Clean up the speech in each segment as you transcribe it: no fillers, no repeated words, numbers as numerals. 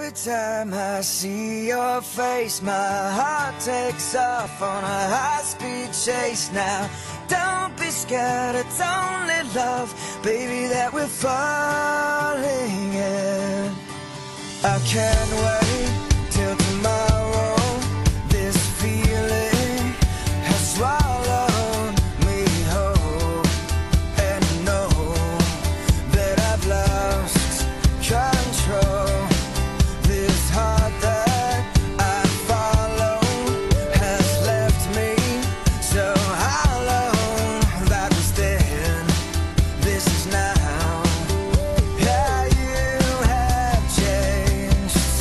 Every time I see your face, my heart takes off on a high-speed chase now. Don't be scared, it's only love, baby, that we're falling in. I can't wait till tomorrow. This feeling has swallowed me whole, and I know that I've lost control. This heart that I followed has left me so hollow. That was then, this is now. Yeah, you have changed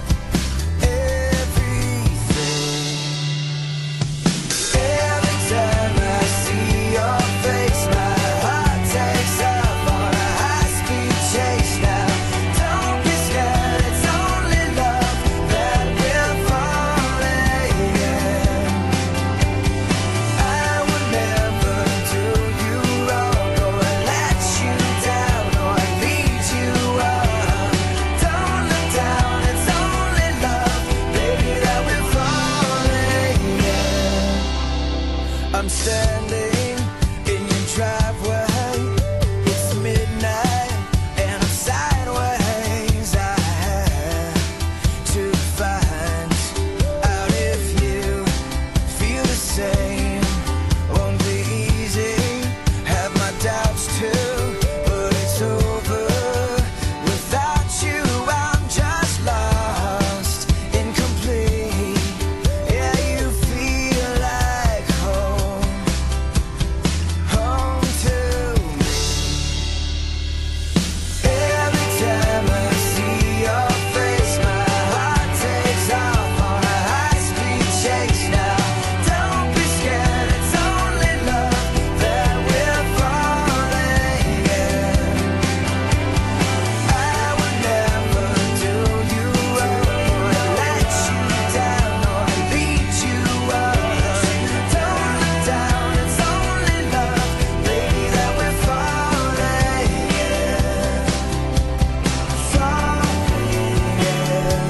everything. Every time I see your face, my heart takes off on a high-speed chase now. Don't be scared, it's only love that we're falling in. I would never do you wrong or let you down or lead you on. Don't look down, it's only love, baby, that we're falling in. I'm standing in your driveway. It's midnight and I'm sideways. I had to find out if you feel the same. Won't be easy, have my doubts too, but it's over. Without you, I'm just lost, incomplete. Yeah, you feel like home, home to me. Every time I see your face, my heart takes off on a high-speed chase now. Don't be scared, it's only love that we're falling in. I would never do you wrong or let you down or lead you on. Don't look down, it's only love, baby, that we're falling in. Falling in.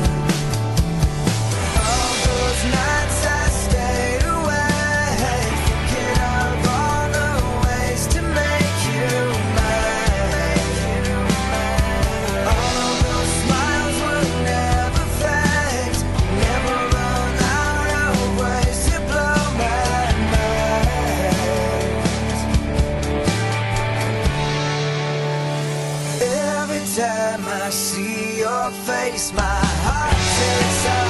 All those nights I stayed awake, thinking of all the ways to make you mine. All those smiles were never fake, never run out of ways to blow my mind. Every time I see your face, my heart takes off.